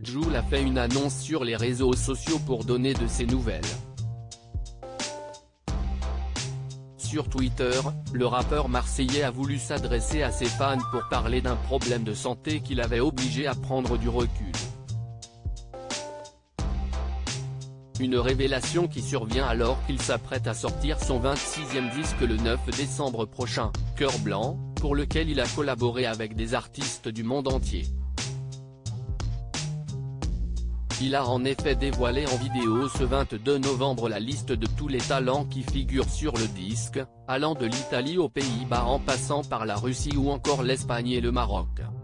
Jul a fait une annonce sur les réseaux sociaux pour donner de ses nouvelles. Sur Twitter, le rappeur marseillais a voulu s'adresser à ses fans pour parler d'un problème de santé qui l'avait obligé à prendre du recul. Une révélation qui survient alors qu'il s'apprête à sortir son 26e disque le 9 décembre prochain, Cœur Blanc, pour lequel il a collaboré avec des artistes du monde entier. Il a en effet dévoilé en vidéo ce 22 novembre la liste de tous les talents qui figurent sur le disque, allant de l'Italie aux Pays-Bas en passant par la Russie ou encore l'Espagne et le Maroc.